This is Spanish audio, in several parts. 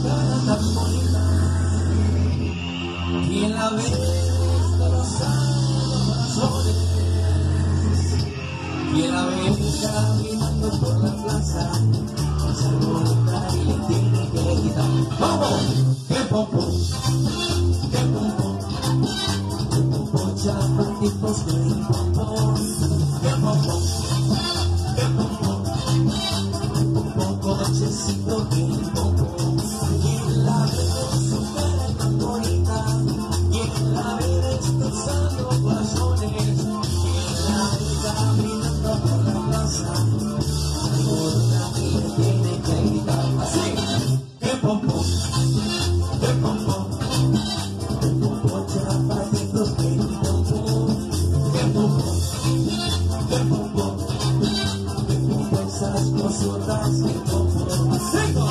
cara tan bonita, y en la vez destrozando corazones, y en la vez caminando por la plaza, se alborota y le tiene que gritar: ¡vamos! ¡Qué pompón! ¡Qué pompón! ¡Qué pompón! Chapatitos, ¡qué pompón! ¡Qué pompón! ¡Qué pompón! ¡Qué pompón! Cochecito, ¡qué pompón! Y en la vez su cara tan bonita, y en la vez destrozando corazones, y en la vez caminando por la plaza, se alborota y le tiene que gritar así: ¡qué pompón! ¡Qué pompón! ¡Qué pompón! Chapatitos, ¡qué pompón! ¡Qué pompón! ¡Qué pompón! ¡Qué pompón! Esas cosotas, ¡qué pompón! ¡Cinco!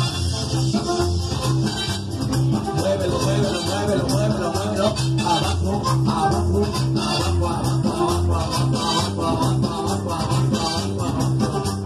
Muévelo, muévelo, muévelo, muévelo, muévelo. Abajo, abajo, abajo, abajo, abajo, abajo, abajo, abajo, abajo, abajo.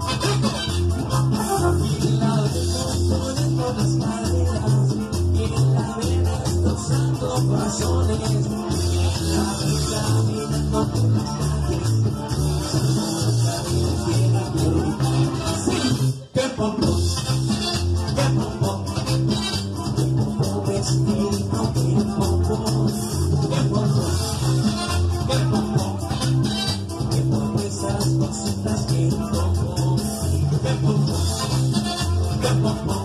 Y la vez poniendo las caderas, y en la vez destrozando corazones, y en la vez caminando por las calles, se alborota y le tiene que gritar así: ¡qué pompón! ¡Qué pompón! ¡Qué pompón! Vestido, ¡qué pompón! ¡Qué pompón! ¡Qué pompón! ¡Qué pompón! Esas cositas, ¡qué pompón! ¡Qué pompón! ¡Qué pompón!